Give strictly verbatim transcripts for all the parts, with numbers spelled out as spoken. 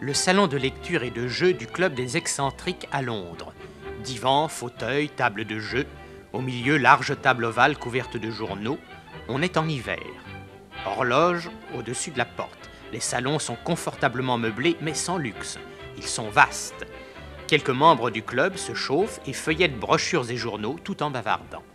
le salon de lecture et de jeu du Club des Excentriques à Londres. Divan, fauteuil, table de jeu, au milieu large table ovale couverte de journaux. On est en hiver. Horloge au-dessus de la porte. Les salons sont confortablement meublés mais sans luxe. Ils sont vastes. Quelques membres du club se chauffent et feuillettent brochures et journaux tout en bavardant.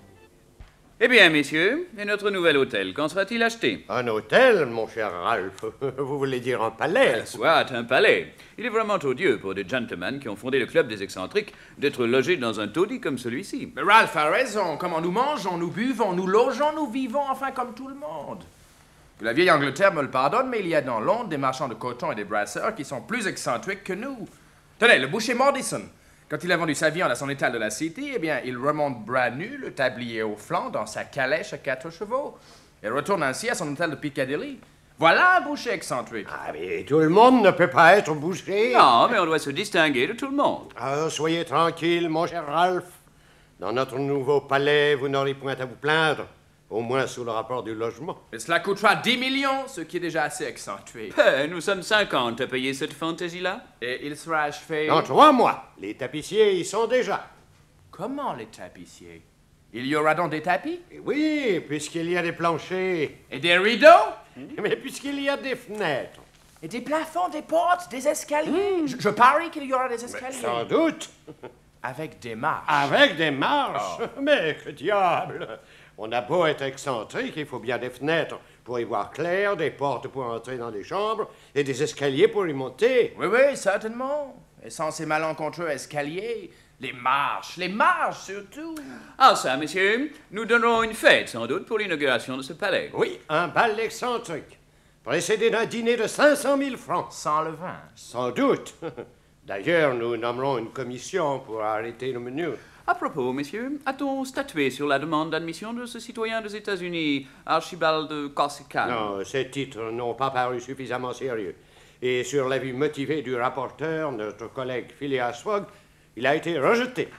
Eh bien, messieurs, et notre nouvel hôtel, quand sera-t-il acheté? Un hôtel, mon cher Ralph? Vous voulez dire un palais? Soit un palais. Il est vraiment odieux pour des gentlemen qui ont fondé le club des excentriques d'être logés dans un taudis comme celui-ci. Mais Ralph a raison. Comment nous mangeons, nous buvons, nous logeons, nous vivons, enfin comme tout le monde. La vieille Angleterre me le pardonne, mais il y a dans Londres des marchands de coton et des brasseurs qui sont plus excentriques que nous. Tenez, le boucher Mordison. Quand il a vendu sa viande à son étal de la City, eh bien, il remonte bras nus, le tablier au flanc, dans sa calèche à quatre chevaux. Il retourne ainsi à son hôtel de Piccadilly. Voilà un boucher excentrique. Ah, mais tout le monde ne peut pas être boucher. Non, mais on doit se distinguer de tout le monde. Ah, soyez tranquille, mon cher Ralph. Dans notre nouveau palais, vous n'aurez point à vous plaindre. Au moins sous le rapport du logement. Mais cela coûtera dix millions, ce qui est déjà assez accentué. Eh, nous sommes cinquante à payer cette fantaisie-là. Et il sera achevé... Dans trois mois. Les tapissiers y sont déjà. Comment les tapissiers? Il y aura donc des tapis? Et oui, puisqu'il y a des planchers. Et des rideaux? Mais puisqu'il y a des fenêtres. Et des plafonds, des portes, des escaliers? Je, je parie qu'il y aura des escaliers. Mais sans doute. Avec des marches. Avec des marches? Oh. Mais que diable! On a beau être excentrique, il faut bien des fenêtres pour y voir clair, des portes pour entrer dans les chambres et des escaliers pour y monter. Oui, oui, certainement. Et sans ces malencontreux escaliers, les marches, les marches surtout. Ah ça, messieurs, nous donnerons une fête sans doute pour l'inauguration de ce palais. Oui, un bal excentrique, précédé d'un dîner de cinq cent mille francs. Sans le vin. Sans doute. D'ailleurs, nous nommerons une commission pour arrêter le menu. À propos, messieurs, a-t-on statué sur la demande d'admission de ce citoyen des États-Unis, Archibald de Corsican? Non, ces titres n'ont pas paru suffisamment sérieux. Et sur l'avis motivé du rapporteur, notre collègue Phileas Fogg, il a été rejeté.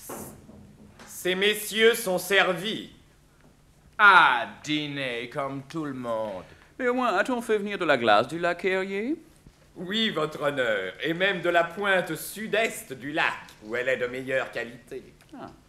Ces messieurs sont servis. Ah, dîner comme tout le monde. Mais au moins, a-t-on fait venir de la glace du lac Erie? Oui, votre honneur, et même de la pointe sud-est du lac, où elle est de meilleure qualité. Ah.